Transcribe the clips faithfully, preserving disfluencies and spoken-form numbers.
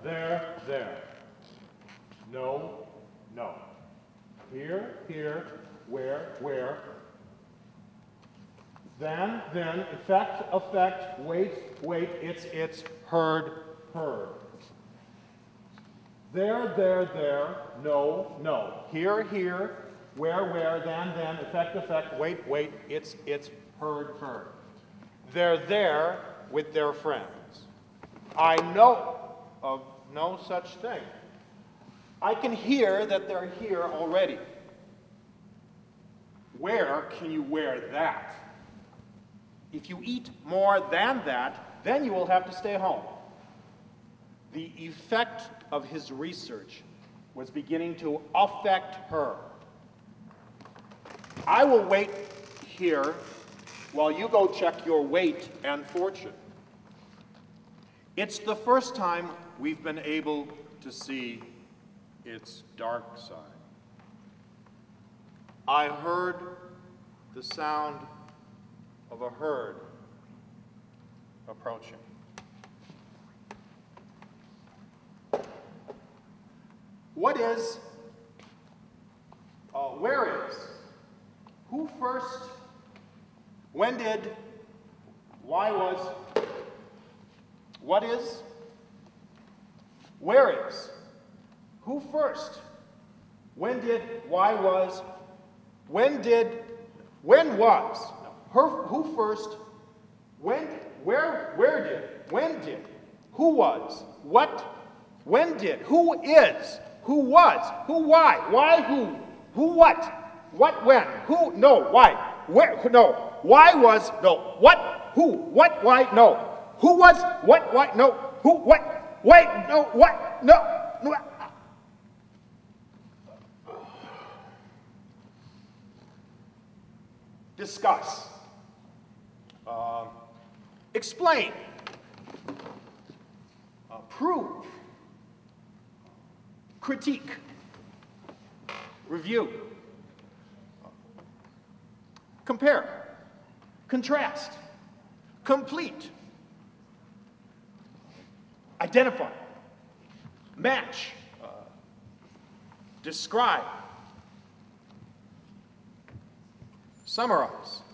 there, there. No, no. Here, here, where, where. Then, then, effect, effect, wait, wait, it's, it's, heard, heard. There, there, there, no, no. Here, here, where, where, then, then, effect, effect, wait, wait, it's, it's, heard, heard. They're there with their friends. I know of no such thing. I can hear that they're here already. Where can you wear that? If you eat more than that, then you will have to stay home. The effect of his research was beginning to affect her. I will wait here while you go check your weight and fortune. It's the first time we've been able to see its dark side. I heard the sound of a herd approaching. What is, uh, where is, who first, when did, why was, what is, where is, who first, when did, why was, when did, when was, her, who first, when, where, where did, when did, who was, what, when did, who is, who was, who why, why who, who what, what when, who, no, why, where, no, why was, no, what, who, what, why, no, who was, what, why, no, who, what, wait, no, what, no, no. Discuss. Uh, explain. Uh, prove. Critique. Review. Uh, compare. Contrast. Complete. Identify. Match. Uh, describe. Summarize.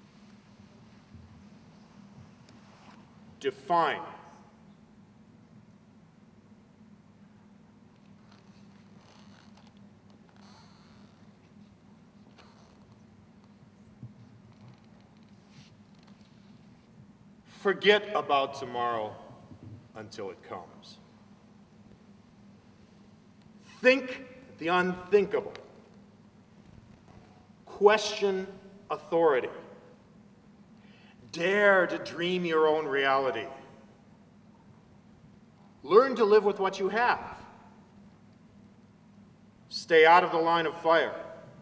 Define. Forget about tomorrow until it comes. Think the unthinkable. Question authority. Dare to dream your own reality. Learn to live with what you have. Stay out of the line of fire.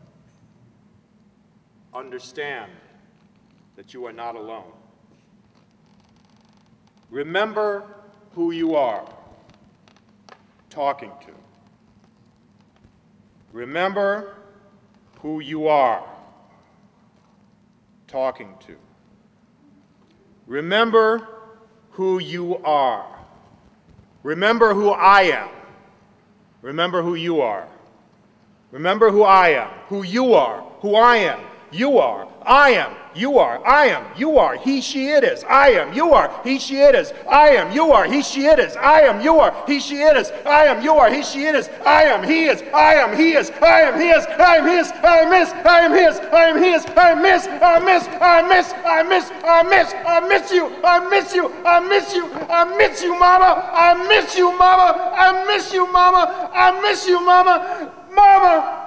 Understand that you are not alone. Remember who you are talking to. Remember who you are talking to. Remember who you are. Remember who I am. Remember who you are. Remember who I am, who you are, who I am, you are, I am, you are, I am, you are, he, she, it is, I am, you are, he, she, it is, I am, you are, he, she, it is, I am, you are, he, she, it is, I am, you are, he, she, it is, I am, he is, I am, he is, I am, he is, I am his, I am his, I am his, I am his, I miss, I miss, I miss, I miss, I miss, I miss you, I miss you, I miss you, I miss you, mama, I miss you, mama, I miss you, mama, I miss you, mama, mama.